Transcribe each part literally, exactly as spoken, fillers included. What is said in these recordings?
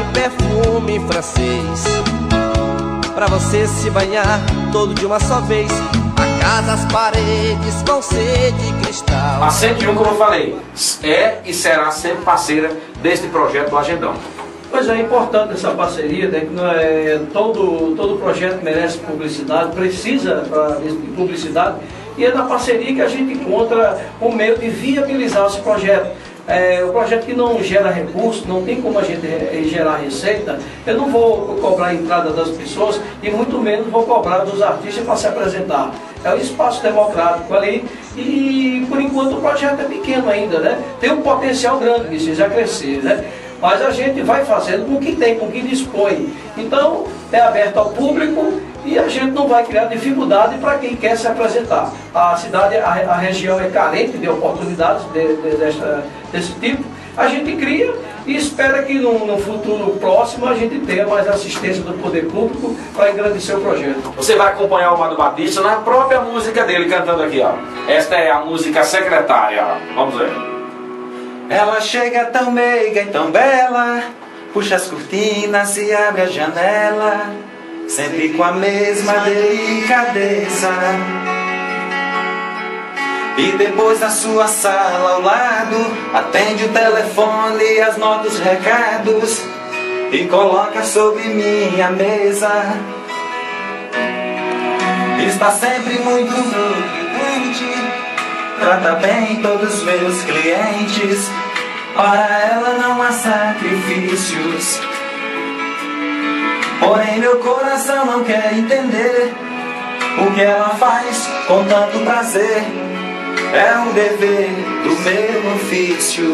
perfume francês, pra você se banhar todo de uma só vez. A casa, as paredes vão ser de cristal. A cento e um, como eu falei, é e será sempre parceira deste projeto do Agendão. Pois é, é importante essa parceria, né, que não é, todo, todo projeto merece publicidade, precisa pra, de publicidade, e é na parceria que a gente encontra o meio de viabilizar esse projeto. É, o projeto que não gera recurso, não tem como a gente gerar receita, eu não vou cobrar a entrada das pessoas e muito menos vou cobrar dos artistas para se apresentar. É um espaço democrático ali e por enquanto o projeto é pequeno ainda, né? Tem um potencial grande que precisa crescer, né? Mas a gente vai fazendo com o que tem, com o que dispõe. Então é aberto ao público e a gente não vai criar dificuldade para quem quer se apresentar. A cidade, a, a região é carente de oportunidades de, de, desta, desse tipo. A gente cria e espera que no, no futuro próximo a gente tenha mais assistência do poder público para engrandecer o projeto. Você vai acompanhar o Amado Batista na própria música dele, cantando aqui, ó. Esta é a música Secretária, ó. Vamos ver. Ela chega tão meiga e tão bela, puxa as cortinas e abre a janela, sempre com a mesma delicadeza. E depois na sua sala ao lado, atende o telefone e as notas, os recados, e coloca sobre minha mesa. Está sempre muito nutriente, trata bem todos os meus clientes, para ela não há sacrifícios. Porém meu coração não quer entender o que ela faz com tanto prazer. É um dever do meu ofício.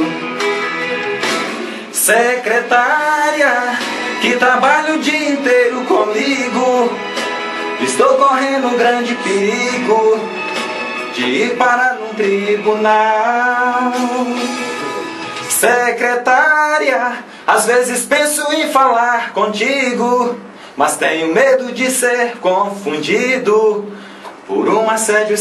Secretária, que trabalha o dia inteiro comigo, estou correndo um grande perigo de ir parar num tribunal. Secretária, às vezes penso em falar contigo, mas tenho medo de ser confundido por um assédio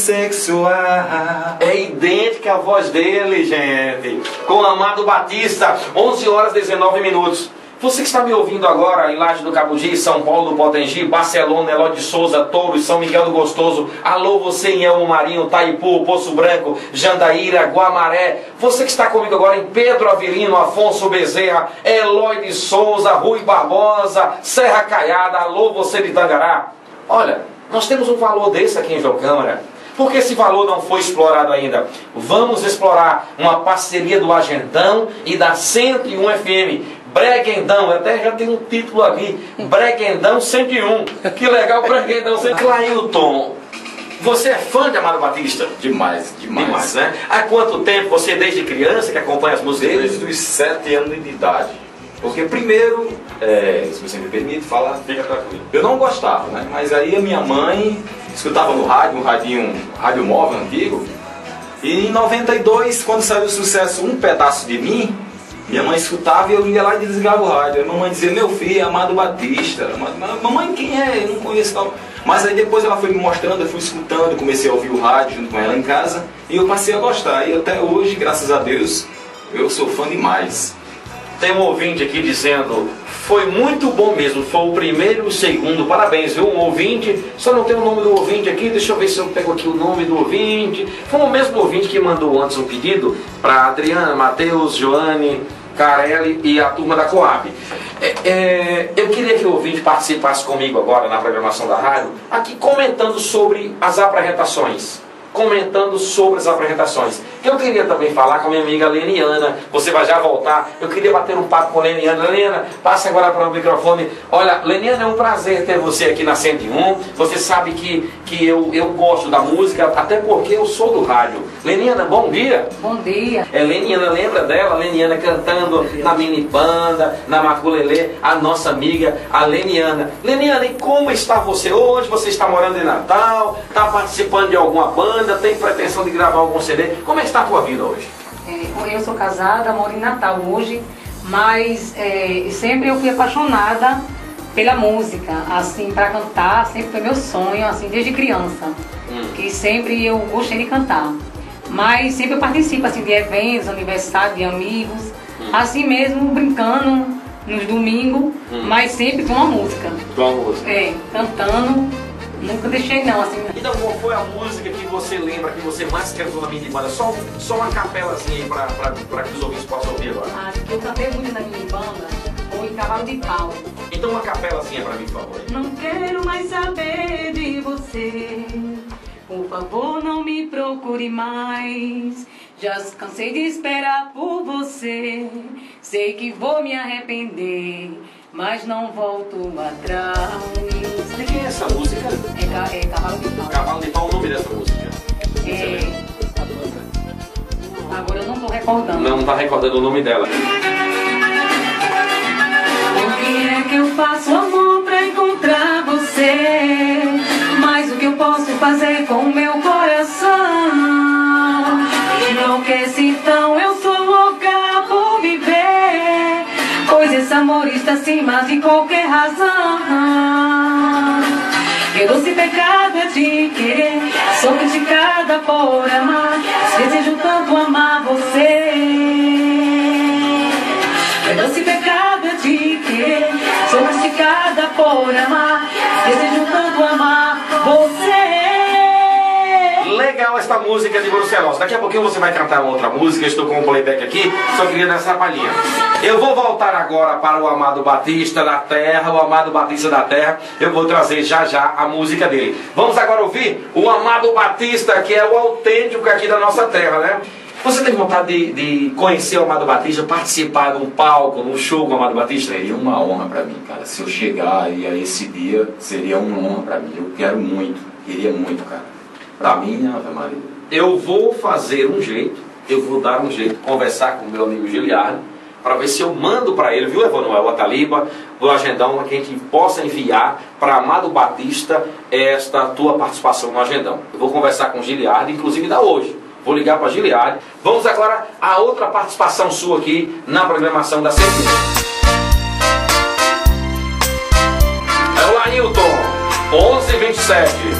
sexual. É idêntica a voz dele, gente, com o Amado Batista. Onze horas e dezenove minutos. Você que está me ouvindo agora em Laje do Cabugi, São Paulo do Potengi, Barcelona, Eló de Souza, Touros, São Miguel do Gostoso, alô você em Elmo Marinho, Taipu, Poço Branco, Jandaíra, Guamaré, você que está comigo agora em Pedro Avelino, Afonso Bezerra, Eloy de Souza, Rui Barbosa, Serra Caiada, alô você de Tangará. Olha, nós temos um valor desse aqui em Jocâmara, porque esse valor não foi explorado ainda. Vamos explorar uma parceria do Agendão e da cento e um F M. Breguendão, até já tem um título ali, Breguendão cento e um. Que legal, Breguendão cento e um. Clailton, você é fã de Amado Batista? Demais, demais. Demais, né? Há quanto tempo você, desde criança, que acompanha as músicas dele? Desde os sete anos de idade. Porque primeiro, é, se você me permite falar, Fica tranquilo. eu não gostava, né? Mas aí a minha mãe escutava no rádio, um radinho, rádio móvel antigo. E em noventa e dois, quando saiu o sucesso Um Pedaço de Mim, minha mãe escutava e eu ia lá e desligava o rádio. A mamãe dizia, meu filho, é Amado Batista. Mamãe, quem é? Eu não conheço tal. Mas aí depois ela foi me mostrando, eu fui escutando, comecei a ouvir o rádio junto com ela em casa. E eu passei a gostar. E até hoje, graças a Deus, eu sou fã demais. Tem um ouvinte aqui dizendo, foi muito bom mesmo, foi o primeiro e o segundo, parabéns, viu? Um ouvinte, só não tem o nome do ouvinte aqui, deixa eu ver se eu pego aqui o nome do ouvinte. Foi o mesmo ouvinte que mandou antes um pedido para Adriana, Matheus, Joane, Carelli e a turma da Coab. É, é, eu queria que o ouvinte participasse comigo agora na programação da rádio, aqui comentando sobre as apresentações. Comentando sobre as apresentações. Eu queria também falar com a minha amiga Leniana. Você vai já voltar. Eu queria bater um papo com a Leniana. Leniana, passe agora para o microfone. Olha, Leniana, é um prazer ter você aqui na cento e um. Você sabe que, que eu, eu gosto da música, até porque eu sou do rádio. Leniana, bom dia. Bom dia. É, Leniana, lembra dela? Leniana cantando na mini banda, na maculelê, a nossa amiga, a Leniana. Leniana, e como está você hoje? Você está morando em Natal? Está participando de alguma banda? Tem pretensão de gravar algum C D? Como é que está a tua vida hoje? É, eu sou casada, moro em Natal hoje, mas é, sempre eu fui apaixonada pela música, assim, para cantar, sempre foi meu sonho, assim, desde criança. Hum. Que sempre eu gostei de cantar. Mas sempre eu participo, assim, de eventos, aniversário de amigos, hum. assim mesmo, brincando, nos domingos, hum. mas sempre com uma música. Com a música. É, cantando, nunca deixei não, assim. Então qual foi a música que você lembra, que você mais cantou na minha banda? Só, só uma capelazinha aí pra, pra, pra que os ouvintes possam ouvir agora. Ah, que eu cantei muito na minha banda, foi Cavalo de Pau. Então uma capelazinha pra mim, por favor. Não quero mais saber de você, por favor não me procure mais. Já cansei de esperar por você, sei que vou me arrepender, mas não volto atrás. De quem é essa música? É, ca é Cavalo de Pau. Cavalo de Pau, o nome dessa música? É... Agora eu não tô recordando. Não, não tá recordando o nome dela. O que é que eu faço, amor, pra encontrar você? Mas o que eu posso fazer com o meu coração? Enlouquece então, eu sou louca por viver, pois esse amor está acima de qualquer razão. Eu doce pecado é de querer, sou criticada por amar, desejo tanto amar você. Eu doce pecado é de querer, sou criticada por amar, desejo tanto amar você. Legal esta música de Brucelose. Daqui a pouquinho você vai cantar uma outra música. Estou com um playback aqui, só queria dar essa palhinha. Eu vou voltar agora para o Amado Batista da Terra. O Amado Batista da Terra, eu vou trazer já já a música dele. Vamos agora ouvir o Amado Batista, que é o autêntico aqui da nossa terra, né? Você tem vontade de, de conhecer o Amado Batista, participar de um palco, num show com o Amado Batista? Seria uma honra pra mim, cara. Se eu chegar aí a esse dia, seria uma honra pra mim. Eu quero muito, queria muito, cara. Pra mim, Ave Maria. Eu vou fazer um jeito, eu vou dar um jeito, conversar com o meu amigo Giliardo, para ver se eu mando para ele, viu, Evanuel, a Taliba, do Agendão, que a gente possa enviar para Amado Batista esta tua participação no Agendão. Eu vou conversar com o Giliardo, inclusive da hoje. Vou ligar para Giliardo. Vamos agora a outra participação sua aqui na programação da C P. Olá, Nilton. onze e vinte e sete.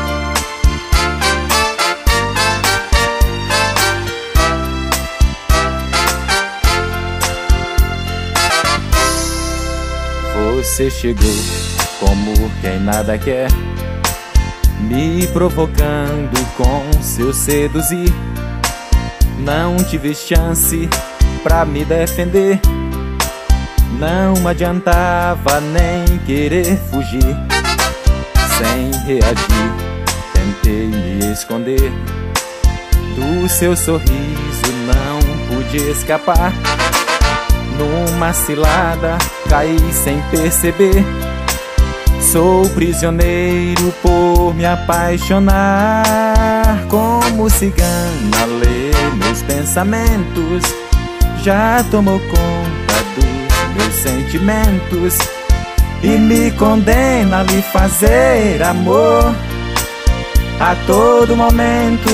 Você chegou como quem nada quer, me provocando com seu seduzir. Não tive chance pra me defender, não adiantava nem querer fugir. Sem reagir, tentei me esconder, do seu sorriso não pude escapar. Numa cilada caí sem perceber, sou prisioneiro por me apaixonar. Como cigana lê meus pensamentos, já tomou conta dos meus sentimentos e me condena a lhe fazer amor a todo momento.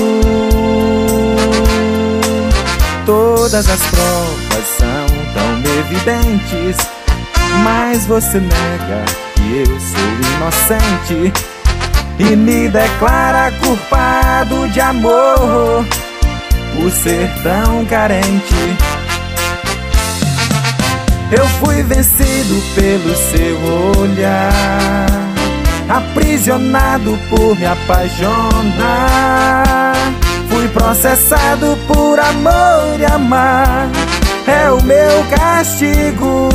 Todas as provas são tão evidentes, mas você nega que eu sou inocente e me declara culpado de amor por ser tão carente. Eu fui vencido pelo seu olhar, aprisionado por me apaixonar. Fui processado por amor e amar, é o meu castigo.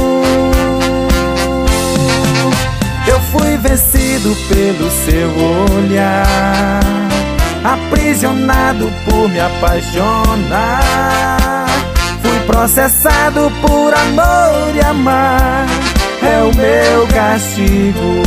Eu fui vencido pelo seu olhar, aprisionado por me apaixonar. Fui processado por amor e amar, é o meu castigo.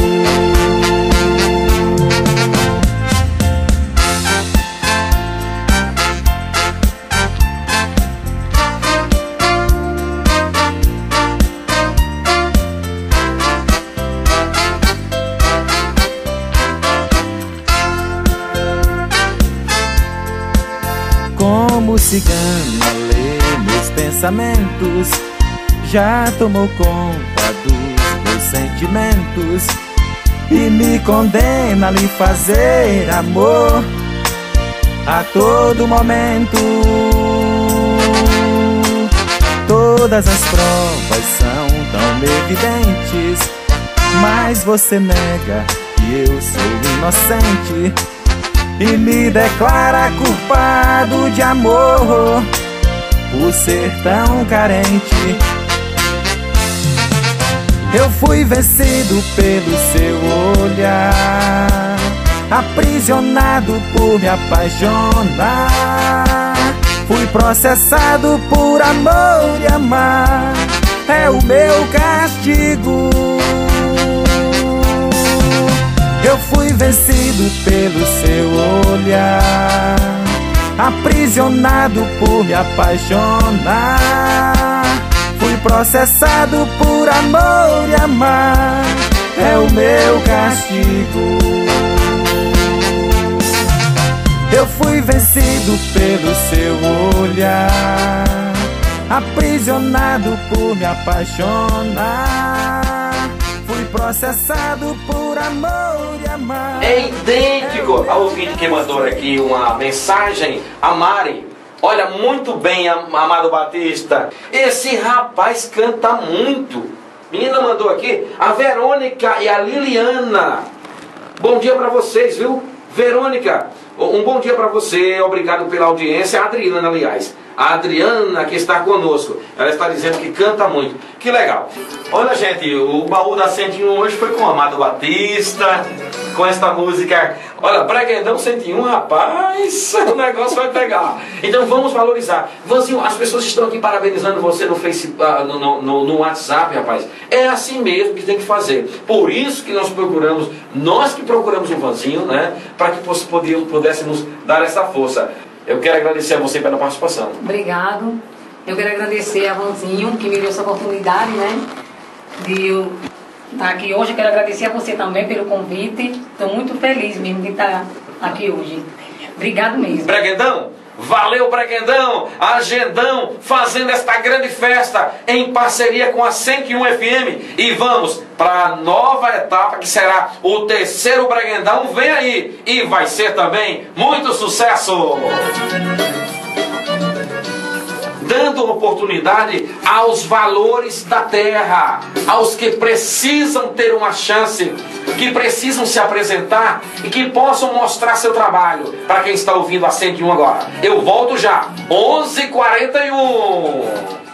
Como cigana lê meus pensamentos, já tomou conta dos meus sentimentos e me condena a lhe fazer amor a todo momento. Todo Todas as provas são tão evidentes, mas você nega que eu sou inocente e me declara culpado de amor por ser tão carente. Eu fui vencido pelo seu olhar, aprisionado por me apaixonar. Fui processado por amor e amar, é o meu castigo. Eu fui vencido pelo seu olhar, aprisionado por me apaixonar. Fui processado por amor e amar, é o meu castigo. Eu fui vencido pelo seu olhar, aprisionado por me apaixonar. Fui processado por amor e amar. É idêntico ao ouvinte que mandou aqui uma mensagem, a Mari. Olha, muito bem, Amado Batista. Esse rapaz canta muito. Menina mandou aqui, a Verônica e a Liliana. Bom dia pra vocês, viu? Verônica, um bom dia pra você. Obrigado pela audiência. A Adriana, aliás. A Adriana que está conosco, ela está dizendo que canta muito. Que legal. Olha, gente, o baú da cento e um hoje foi com o Amado Batista, com esta música. Olha, Breguedão cento e um, rapaz, o negócio vai pegar. Então vamos valorizar. Vanzinho, as pessoas estão aqui parabenizando você no Facebook, no, no, no WhatsApp, rapaz. É assim mesmo que tem que fazer. Por isso que nós procuramos, nós que procuramos o Vanzinho, né, para que pudéssemos dar essa força. Eu quero agradecer a você pela participação. Obrigado. Eu quero agradecer a Vanzinho, que me deu essa oportunidade, né, de eu estar aqui hoje. Eu quero agradecer a você também pelo convite. Estou muito feliz mesmo de estar aqui hoje. Obrigado mesmo. Breguedão, valeu, Breguedão, Agendão, fazendo esta grande festa em parceria com a cento e um F M. E vamos para a nova etapa, que será o terceiro Breguedão. Vem aí e vai ser também muito sucesso. Dando oportunidade aos valores da terra, aos que precisam ter uma chance, que precisam se apresentar e que possam mostrar seu trabalho. Para quem está ouvindo a cento e um agora, eu volto já, onze e quarenta e um.